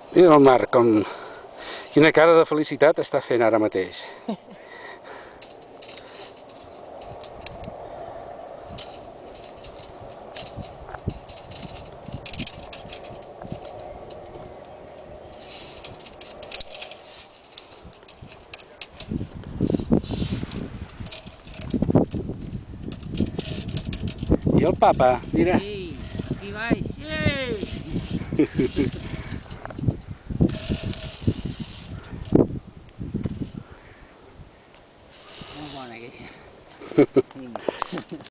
Mira el Marc, quina cara de felicitat està fent ara mateix. I el papa, mira. Ei, aquí vais, ei! Molt bona aquesta.